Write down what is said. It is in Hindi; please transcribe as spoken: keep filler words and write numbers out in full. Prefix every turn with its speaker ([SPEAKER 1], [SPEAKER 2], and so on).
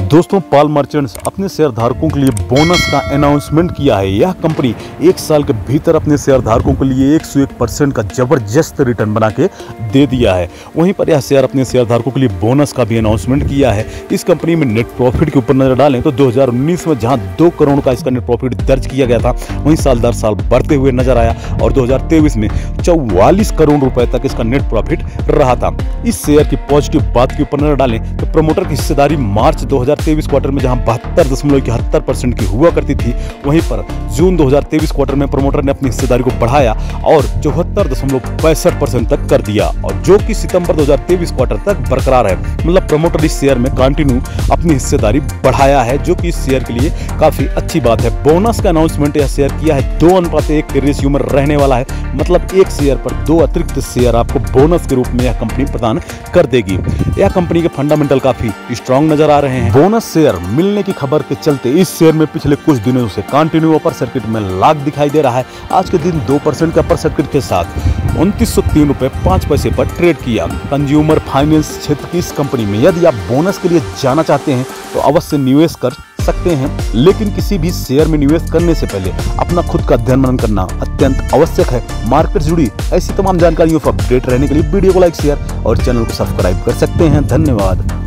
[SPEAKER 1] दोस्तों, पाल मर्चेंट्स अपने शेयर धारकों के लिए बोनस का अनाउंसमेंट किया है। यह कंपनी एक साल के भीतर अपने शेयर धारकों के लिए एक सौ एक परसेंट का जबरदस्त रिटर्न बना के दे दिया है। वहीं पर यह शेयर अपने शेयर धारकों के लिए बोनस का भी अनाउंसमेंट किया है। इस कंपनी में नेट प्रॉफिट के ऊपर नजर डालें तो दो हज़ार उन्नीस में जहां दो करोड़ का इसका नेट प्रॉफिट दर्ज किया गया था, वहीं साल दर साल बढ़ते हुए नजर आया और दो हज़ार तेईस में चौवालीस करोड़ रुपए तक इसका नेट प्रॉफिट रहा था। इस शेयर की पॉजिटिव बात के ऊपर नजर डालें तो प्रमोटर की हिस्सेदारी मार्च दो हज़ार तेईस क्वार्टर में जहां बहत्तर दशमलव इकहत्तर परसेंट की हुआ करती थी, वहीं पर जून दो हज़ार तेईस क्वार्टर में प्रमोटर ने अपनी हिस्सेदारी को बढ़ाया और चौहत्तर दशमलव पैंसठ परसेंट तक कर दिया, और जो कि सितंबर दो हज़ार तेईस क्वार्टर तक बरकरार है। मतलब प्रमोटर इस शेयर में कंटिन्यू अपनी हिस्सेदारी बढ़ाया है, जो कि इस शेयर के लिए काफी अच्छी बात है। बोनस का अनाउंसमेंट यह शेयर किया है दो अनुपात एक के रेशियो में रहने वाला है। मतलब एक शेयर पर दो अतिरिक्त शेयर आपको बोनस के रूप में यह कंपनी प्रदान कर देगी। यह कंपनी के फंडामेंटल काफी स्ट्रांग नजर आ रहे हैं। बोनस शेयर मिलने की खबर के चलते इस शेयर में पिछले कुछ दिनों से कंटिन्यू अपर सर्किट में लाग दिखाई दे रहा है। आज के दिन दो परसेंट के अपर सर्किट के साथ उनतीस सौ तीन रुपए पांच पैसे पर ट्रेड किया। कंज्यूमर फाइनेंस क्षेत्र की इस कंपनी में यदि आप बोनस के लिए जाना चाहते हैं तो अवश्य निवेश कर सकते हैं, लेकिन किसी भी शेयर में निवेश करने से पहले अपना खुद का अध्ययन मनन करना अत्यंत आवश्यक है। मार्केट से जुड़ी ऐसी तमाम जानकारियों पर अपडेट रहने के लिए वीडियो को लाइक, शेयर और चैनल को सब्सक्राइब कर सकते हैं। धन्यवाद।